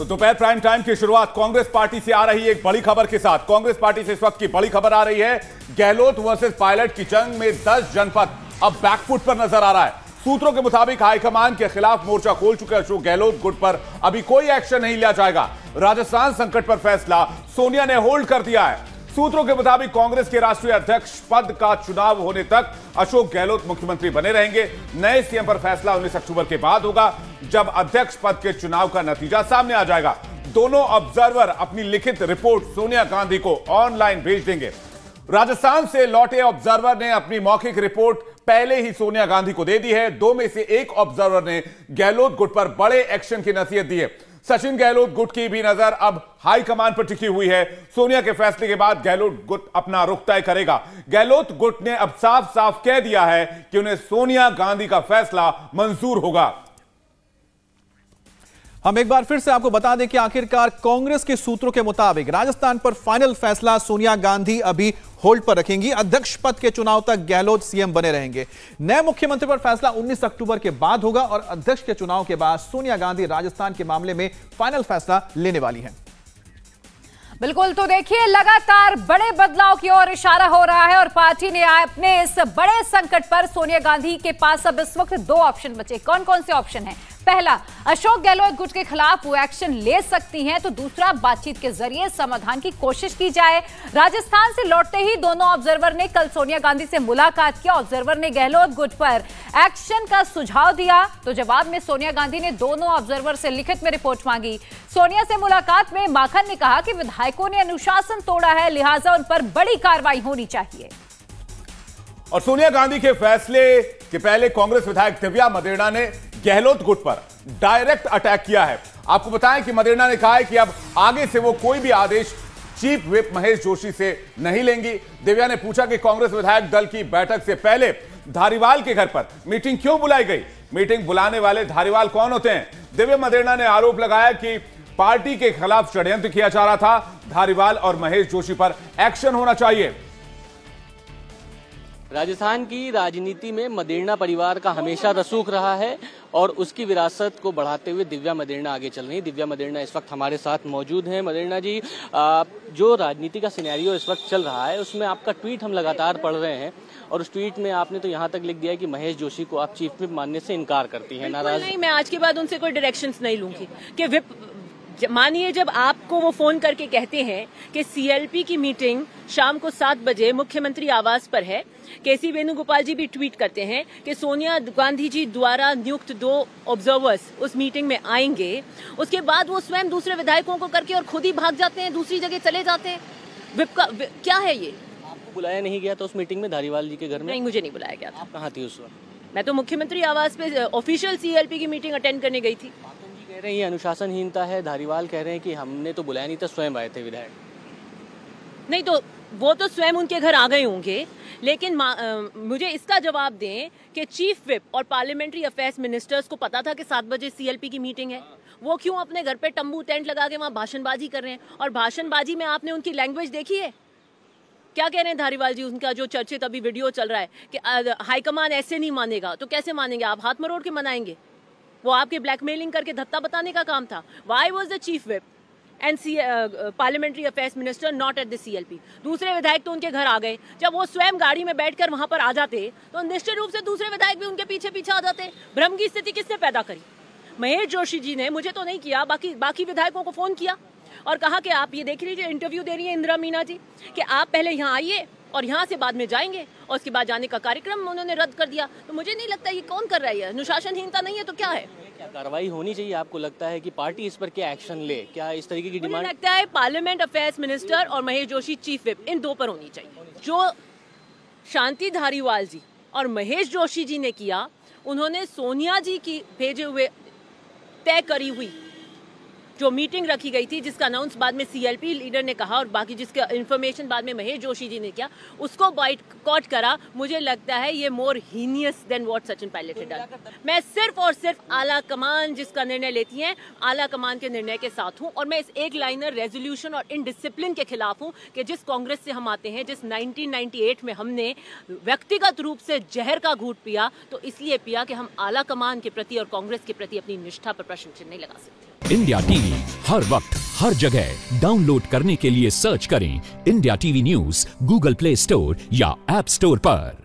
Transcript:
तो दोपहर prime time की शुरुआत कांग्रेस पार्टी से आ रही एक बड़ी खबर के साथ। कांग्रेस पार्टी से इस वक्त की बड़ी खबर आ रही है, गहलोत वर्सेस पायलट की जंग में 10 जनपद अब बैकफुट पर नजर आ रहा है। सूत्रों के मुताबिक हाईकमान के खिलाफ मोर्चा खोल चुके अशोक गहलोत गुट पर अभी कोई एक्शन नहीं लिया जाएगा। राजस्थान संकट पर फैसला सोनिया ने होल्ड कर दिया है। सूत्रों के मुताबिक कांग्रेस के राष्ट्रीय अध्यक्ष पद का चुनाव होने तक अशोक गहलोत मुख्यमंत्री बने रहेंगे। नए सीएम पर फैसला 19 अक्टूबर के बाद होगा, जब अध्यक्ष पद के चुनाव का नतीजा सामने आ जाएगा। दोनों ऑब्जर्वर अपनी लिखित रिपोर्ट सोनिया गांधी को ऑनलाइन भेज देंगे। राजस्थान से लौटे ऑब्जर्वर ने अपनी मौखिक रिपोर्ट पहले ही सोनिया गांधी को दे दी है। दो में से एक ऑब्जर्वर ने गहलोत गुट पर बड़े एक्शन की नसीहत दी है। सचिन गहलोत गुट की भी नजर अब हाईकमान पर टिकी हुई है। सोनिया के फैसले के बाद गहलोत गुट अपना रुख तय करेगा। गहलोत गुट ने अब साफ साफ कह दिया है कि उन्हें सोनिया गांधी का फैसला मंजूर होगा। हम एक बार फिर से आपको बता दें कि आखिरकार कांग्रेस के सूत्रों के मुताबिक राजस्थान पर फाइनल फैसला सोनिया गांधी अभी होल्ड पर रखेंगी। अध्यक्ष पद के चुनाव तक गहलोत सीएम बने रहेंगे। नए मुख्यमंत्री पर फैसला 19 अक्टूबर के बाद होगा और अध्यक्ष के चुनाव के बाद सोनिया गांधी राजस्थान के मामले में फाइनल फैसला लेने वाली हैं। बिल्कुल, तो देखिए लगातार बड़े बदलाव की ओर इशारा हो रहा है और पार्टी ने अपने इस बड़े संकट पर सोनिया गांधी के पास अब इस वक्त दो ऑप्शन बचे। कौन कौन से ऑप्शन हैं? पहला, अशोक गहलोत गुट के खिलाफ वो एक्शन ले सकती हैं, तो दूसरा, बातचीत के जरिए समाधान की कोशिश की जाए। राजस्थान से लौटते ही दोनों ऑब्जर्वर ने कल सोनिया गांधी से मुलाकात किया। ऑब्जर्वर ने गहलोत गुट पर एक्शन का सुझाव दिया, तो जवाब में सोनिया गांधी ने दोनों ऑब्जर्वर से लिखित में रिपोर्ट मांगी। सोनिया से मुलाकात में माखन ने कहा कि विधायकों ने अनुशासन तोड़ा है, लिहाजा उन पर बड़ी कार्रवाई होनी चाहिए। और सोनिया गांधी के फैसले के पहले कांग्रेस विधायक दिव्या मदेरणा ने गहलोत गुट पर डायरेक्ट अटैक किया है। आपको बताएं कि मदेरणा ने कहा है कि अब आगे से वो कोई भी आदेश चीफ व्हिप महेश जोशी से नहीं लेंगी। दिव्या ने पूछा कि कांग्रेस विधायक दल की बैठक से पहले धारीवाल के घर पर मीटिंग क्यों बुलाई गई? मीटिंग बुलाने वाले धारीवाल कौन होते हैं? दिव्या मदेरणा ने आरोप लगाया कि पार्टी के खिलाफ षड्यंत्र किया जा रहा था। धारीवाल और महेश जोशी पर एक्शन होना चाहिए। राजस्थान की राजनीति में मदेरणा परिवार का हमेशा रसूख रहा है और उसकी विरासत को बढ़ाते हुए दिव्या मदेरणा आगे चल रही है। दिव्या मदेरणा इस वक्त हमारे साथ मौजूद हैं। मदेरणा जी, जो राजनीति का सिनेरियो इस वक्त चल रहा है उसमें आपका ट्वीट हम लगातार पढ़ रहे हैं और उस ट्वीट में आपने तो यहाँ तक लिख दिया है कि महेश जोशी को आप चीफ व्हिप मानने से इनकार करती हैं। नाराज नहीं, मैं आज के बाद उनसे कोई डायरेक्शंस नहीं लूंगी कि व्हिप मानिए, जब आपको वो फोन करके कहते हैं कि सीएलपी की मीटिंग शाम को 7 बजे मुख्यमंत्री आवास पर है, केसी वेणुगोपाल जी भी ट्वीट करते हैं कि सोनिया गांधी जी द्वारा नियुक्त 2 ऑब्जर्वर्स उस मीटिंग में आएंगे, उसके बाद वो स्वयं दूसरे विधायकों को करके और खुद ही भाग जाते हैं, दूसरी जगह चले जाते हैं। व्हिप का क्या है ये? आपको बुलाया नहीं गया था उस मीटिंग में धारीवाल जी के घर में? नहीं, मुझे नहीं बुलाया गया था। आप कहाँ थी उस वक्त? मैं तो मुख्यमंत्री आवास पे ऑफिशियल सीएलपी की मीटिंग अटेंड करने गई थी। कह रहे हैं अनुशासनहीनता है, धारीवाल कह रहे हैं कि हमने तो बुलाया नहीं था, स्वयं आए थे विधायक। नहीं, तो वो तो स्वयं उनके घर आ गए होंगे, लेकिन मुझे इसका जवाब दें कि चीफ व्हिप और पार्लियामेंट्री अफेयर्स मिनिस्टर्स को पता था कि 7 बजे सीएलपी की मीटिंग है। वो क्यों अपने घर पे तंबू टेंट लगा के वहाँ भाषणबाजी कर रहे हैं? और भाषणबाजी में आपने उनकी लैंग्वेज देखी है? क्या कह रहे हैं धारीवाल जी? उनका जो चर्चित अभी वीडियो चल रहा है कि हाईकमान ऐसे नहीं मानेगा, तो कैसे मानेंगे? आप हाथ मरोड़ के मनाएंगे? वो आपके ब्लैकमेलिंग करके धत्ता बताने का काम था। Why was the chief whip and parliamentary affairs minister not at the CLP? दूसरे विधायक तो उनके घर आ गए। जब वो स्वयं गाड़ी में बैठकर वहां पर आ जाते तो निश्चित रूप से दूसरे विधायक भी उनके पीछे पीछे आ जाते। भ्रम की स्थिति किसने पैदा करी? महेश जोशी जी ने, मुझे तो नहीं किया, बाकी विधायकों को फोन किया और कहा कि आप ये देख लीजिए, इंटरव्यू दे रही है इंदिरा मीना जी, कि आप पहले यहाँ आइए और यहाँ से बाद में जाएंगे, और उसके बाद जाने का कार्यक्रम उन्होंने रद्द कर दिया। तो मुझे नहीं लगता ये कौन कर रहा है? अनुशासनहीनता नहीं है तो क्या है? क्या कार्रवाई होनी चाहिए? आपको लगता है कि पार्टी इस पर क्या एक्शन ले? क्या इस तरीके की डिमांड? मुझे लगता है पार्लियामेंट अफेयर्स मिनिस्टर और महेश जोशी चीफ व्हिप, इन 2 पर होनी चाहिए। जो शांति धारीवाल जी और महेश जोशी जी ने किया, उन्होंने सोनिया जी की भेजे हुए तय करी हुई जो मीटिंग रखी गई थी, जिसका अनाउंस बाद में सीएलपी लीडर ने कहा और बाकी जिसका इन्फॉर्मेशन बाद में महेश जोशी जी ने किया, उसको बॉयकॉट करा। मुझे लगता है ये more heinous than what Sachin Pilot had done. मैं सिर्फ और सिर्फ आला कमान जिसका निर्णय लेती है, आला कमान के निर्णय के साथ हूं और मैं इस एक लाइनर रेजोल्यूशन और इनडिसिप्लिन के खिलाफ हूं कि जिस कांग्रेस से हम आते हैं, जिस 1998 में हमने व्यक्तिगत रूप से जहर का घूंट पिया, तो इसलिए पिया कि हम आला कमान के प्रति और कांग्रेस के प्रति अपनी निष्ठा पर प्रश्न चिन्ह नहीं लगा सकते। इंडिया टीवी हर वक्त हर जगह डाउनलोड करने के लिए सर्च करें India TV news Google Play Store या ऐप स्टोर पर।